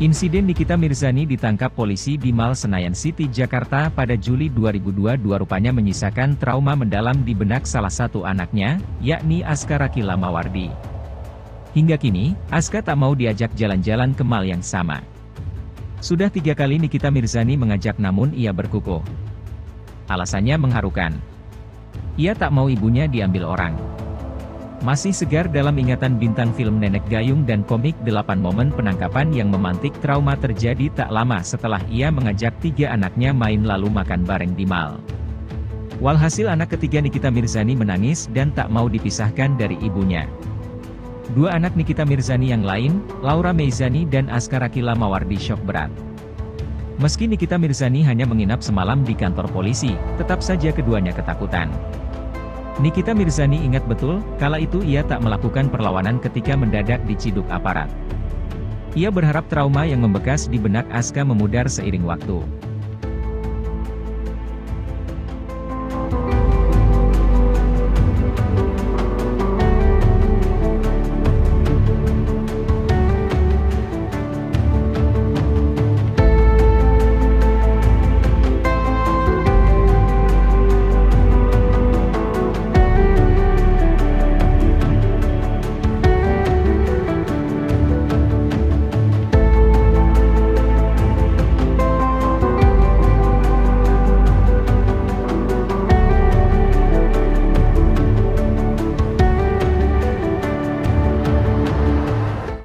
Insiden Nikita Mirzani ditangkap polisi di Mall Senayan City, Jakarta pada Juli 2022 rupanya menyisakan trauma mendalam di benak salah satu anaknya, yakni Aska Rakila Mawardi. Hingga kini, Aska tak mau diajak jalan-jalan ke mall yang sama. Sudah 3 kali Nikita Mirzani mengajak namun ia berkukuh. Alasannya mengharukan. Ia tak mau ibunya diambil orang. Masih segar dalam ingatan bintang film Nenek Gayung dan komik 8 momen penangkapan yang memantik trauma terjadi tak lama setelah ia mengajak 3 anaknya main lalu makan bareng di mall. Walhasil anak ketiga Nikita Mirzani menangis dan tak mau dipisahkan dari ibunya. 2 anak Nikita Mirzani yang lain, Laura Meizani dan Aska Rakila Mawardi syok berat. Meski Nikita Mirzani hanya menginap semalam di kantor polisi, tetap saja keduanya ketakutan. Nikita Mirzani ingat betul, kala itu ia tak melakukan perlawanan ketika mendadak diciduk aparat. Ia berharap trauma yang membekas di benak Aska memudar seiring waktu.